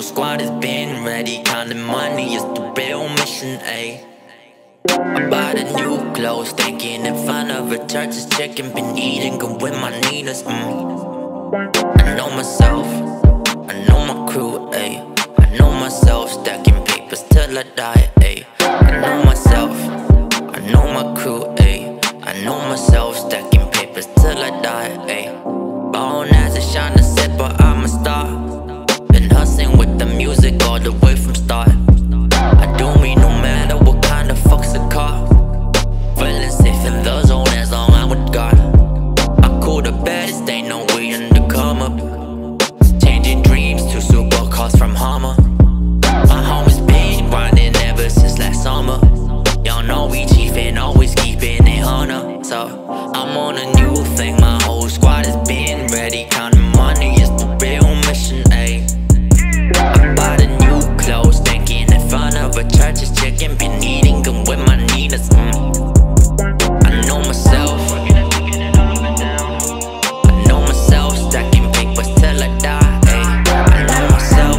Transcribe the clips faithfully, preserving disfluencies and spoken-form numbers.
squad has been ready. Counting money is the real mission, ayy. I bought a new clothes, thinking in front of a church is checking. Been eating good with my Ninas, mm. I know myself, I know my crew, ayy. I know myself, stacking papers till I die, ayy. I know myself, I know my crew, ayy. I know myself, stacking papers till I die, ayy. Born as a shining set, but I'm a star. Been hustling with the music all the way from start. I do me no matter what kind of fuck's the car. Feeling safe in the zone as long I'm with God. I cool the baddest, ain't no way undercover. Changing dreams to supercars from Hummer. My homies been grinding ever since last summer. Y'all know we chiefin', always keeping it honor. So I'm on a new thing, my whole squad has been ready. Counting money is the real mission, ayy. I bought a new clothes, thinking in front of a church is checking. Been eating good with my Ninas, mm. I know myself, I know myself, stacking papers till I die, ayy. I know myself,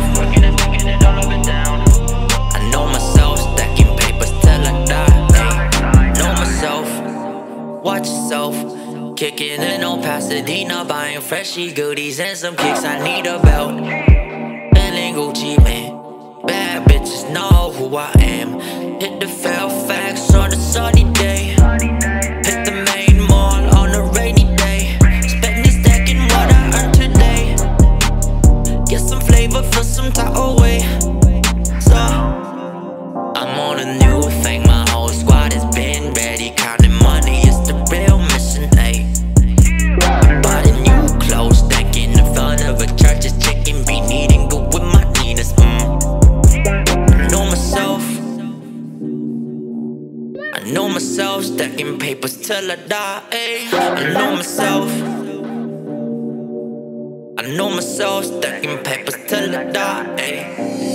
I know myself, stacking papers till I die, ayy. I know myself, watch yourself. Kicking in on Pasadena, buying freshy goodies and some kicks. I need a belt, feeling Gucci, man. Bad bitches know who I am. Hit the Fairfax on a sunny day. Hit the main mall on a rainy day. Spending stacking what I earned today. Get some flavor for some time away. So I'm on a new thing, my whole squad has been ready. Counting money is the real mission, ayy. I bought a new clothes, stacking in front of a church is chicken. Be needing good with my Ninas, mm. I know myself, I know myself, stacking papers till I die, ayy. I know myself, I know myself, stacking papers till I die, ayy.